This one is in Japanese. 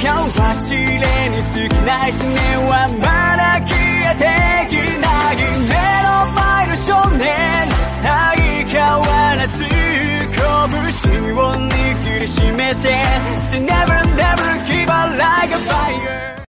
走れに好きな思念はまだ消えてゆ